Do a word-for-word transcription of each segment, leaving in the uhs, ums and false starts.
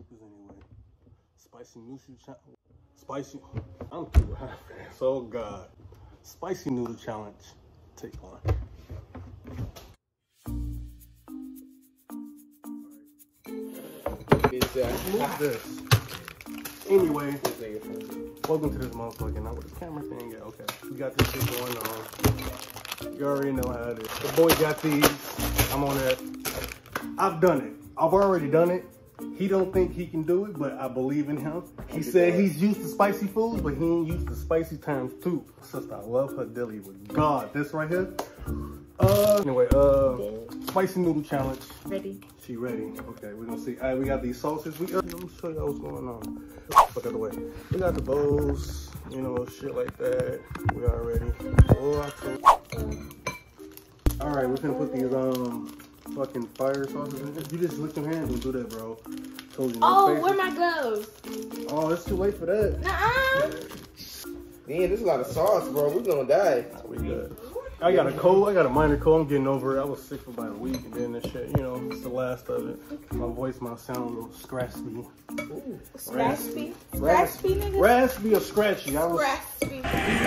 focus anyway. Spicy noodle challenge. Spicy. I'm too high. So God. Spicy noodle challenge. Take one. What's this? Anyway, welcome to this motherfucking night with the camera thing. Yeah, okay. We got this shit going on. You already know how it is. The boy got these. I'm on that. I've done it. I've already done it. He don't think he can do it, but I believe in him. He said he's used to spicy foods, but he ain't used to spicy times too. Sister, I love her dilly with God. This right here. Uh, anyway, uh, spicy noodle challenge. Ready. She ready. Okay, we're gonna see. All right, we got these sauces. We uh, let me show y'all what's going on. Fuck out the way. We got the bowls, you know, shit like that. We are ready. Oh, I told. All right, we're gonna put these um fucking fire sauces in. You just lick your hands and do that, bro. Told you. No oh, faces. where my gloves? Oh, it's too late for that. Nuh-uh. Man, there's a lot of sauce, bro. We're gonna die. We good. I got a cold. I got a minor cold. I'm getting over it. I was sick for about a week, and then this shit, you know, it's the last of it. My voice might sound a little scraspy. Ooh. Scraspy? Scraspy, nigga? Raspy or scratchy? I was. Scraspy.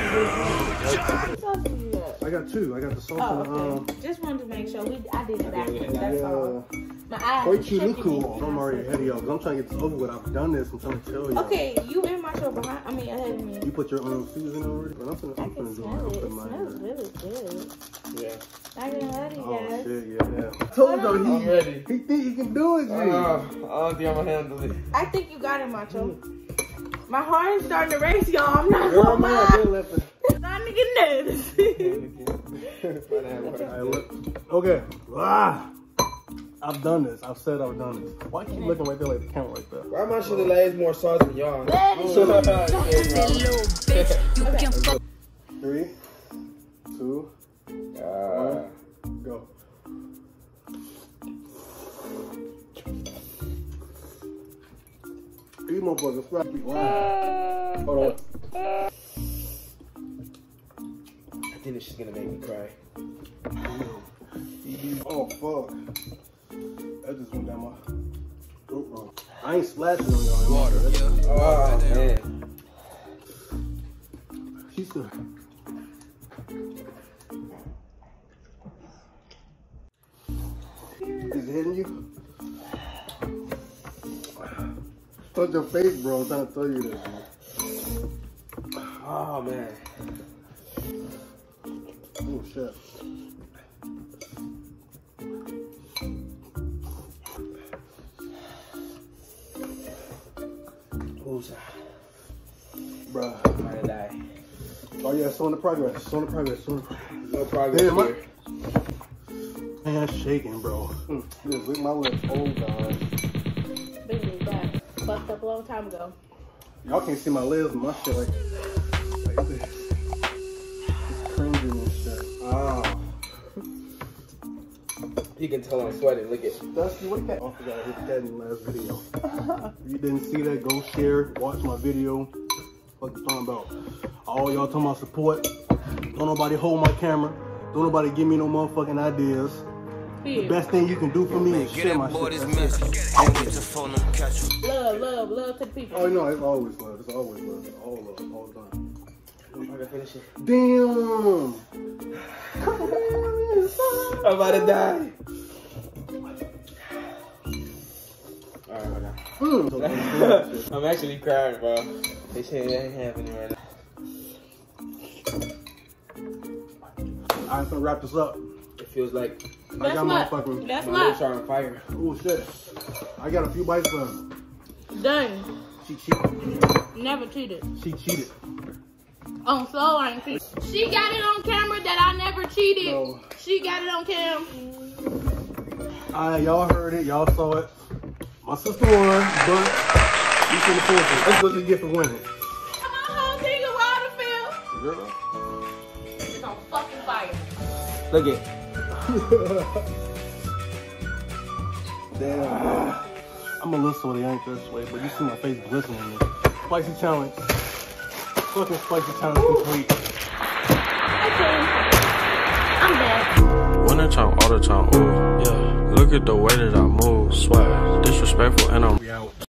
I got two. I got the sauce oh, and okay. um. Just wanted to make sure we. I did it backwards. That's yeah. all. My eyes. Wait, you look cool. I'm already ahead of y'all. I'm trying to get this over with. I've done this. I'm trying to tell you. Okay, you in my show behind. I mean, ahead of me. You put your own seasoning already, but I'm finna, I I'm can finna do smell mine. it. I'm It putting mine smells in. really good. Yeah. I can let you Oh guys. shit, yeah, yeah. I told you he, ready. he think he can do it, G. Uh, I don't think I'm gonna handle it. I think you got it, Macho. My heart is starting to race, y'all. I'm not Girl, gonna man, lie. I did let the. It's starting to get nervous. Okay. Ah, I've done this. I've said I've done this. Why keep looking right there like the camera right there? Why my shit lays more sauce than y'all? Three, two, Uh, one, go. These motherfuckers scrappy. Wow. Hold on. I think this is gonna make me cry. Oh fuck. That just went down my throat wrong. I ain't splashing on y'all. Water. Oh man. She's good. Is it hitting you? Touch your face, bro. I'm trying to tell you this, bro. Oh man. Oh shit. Who's Bruh. I'm gonna die. Oh yeah, it's on the progress. It's on the progress. It's on the progress. No progress Damn, my here. hand shaking, bro. Mm. Just lick my lips. Oh god. Baby, that fucked up a long time ago. Y'all can't see my lips and my shit like, like this. It's cringing and shit. Oh. You can tell I'm sweating. Look at. Dusty, what that? I forgot I hit that in the last video. If you didn't see that, go share, watch my video. What you talking about? All y'all talking about support. Don't nobody hold my camera. Don't nobody give me no motherfucking ideas. The best thing you can do for me is share my shit. That's it. Love, love, love to the people. Oh no, it's always love. It's always love. It's all love, all the time. I'm about to finish it. Damn. I'm about to die. Alright, hold on. Mm. I'm actually crying, bro. This shit ain't happening right now. Alright, so wrap this up. It feels like I That's got my what. fucking. That's my what. lips are on fire. Oh shit. I got a few bites left. Done. She cheated. Never cheated. She cheated. On soul, I ain't cheated. She got it on camera that I never cheated. So, She got it on cam. alright, y'all heard it. Y'all saw it. My sister won, but you should have finished it. That's what you get for winning. Come on, whole thing of Waterfield. Girl. It's on fucking fire. Look it. Damn, bro. I'm a little salty, I ain't this way, but you see my face glistening. Spicy challenge. Fucking spicy challenge complete. Okay. I'm back. Winter time, all the time, ooh, yeah. Look at the way that I move, swag, disrespectful, and I'm We out.